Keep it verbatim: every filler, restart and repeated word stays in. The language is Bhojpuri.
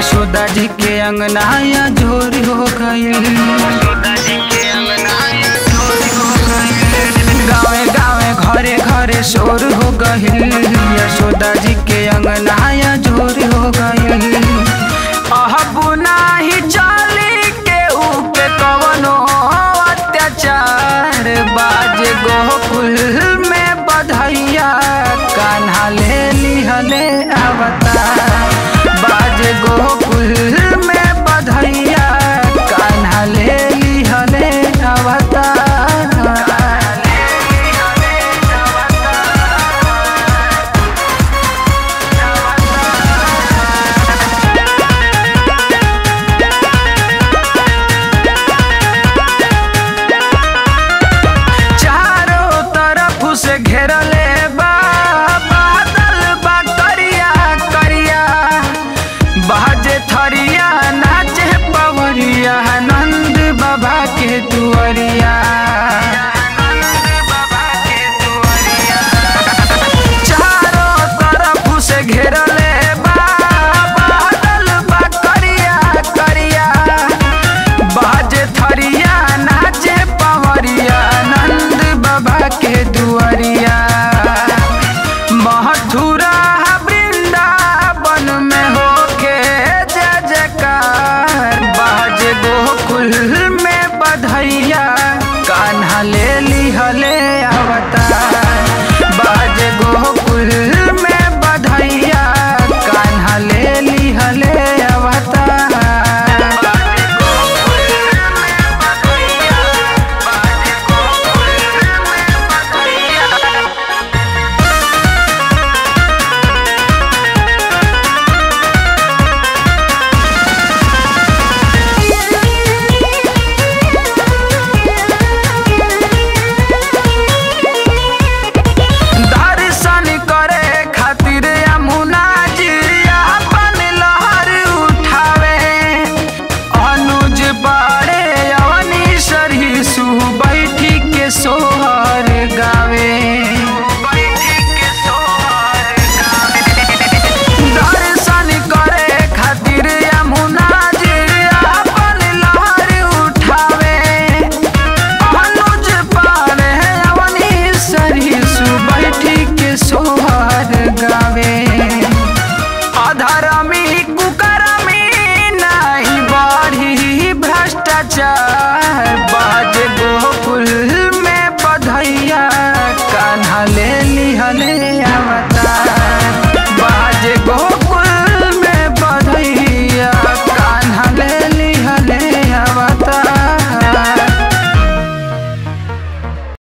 यशोदा जी के अंगना या झोर हो गइल। गावे गावे घरे घरे शोर हो गइल। यशोदा जी के अंगना या झोर हो गइल। अब नाही चली के ऊपे कवनो अत्याचार। बाजे गोकुल में बधैया कान्हा ले लिहले अवतार। बाजे गोकुल में बधैया कान्हा ले लिहले अवतार। घेरले बा बादल बा करिया करिया। बाजे थरिया नाचे पवरिया नंद बाबा के दुआरिया। चारों तरफ से घेरले बा बादल बा करिया करिया। बाजे थरिया नाचे पवरिया नंद बाबा के दुआरिया। मथुरा वृंदावन में होके जय जयकार। बाजे गोकुल में बधैया कान्हा ले लिहले अवतार। बाजे गोकुल में बधैया कान्हा ले लिहले अवतार। सोहर गावे दर्शन करे खातिर यमुना जी अपन लहर उठावे। अनुज पारे अवनी सरिसु बैठी के सोहर गावे। अधर्मी कुकर्मी नहीं बढ़ी भ्रष्टाचार।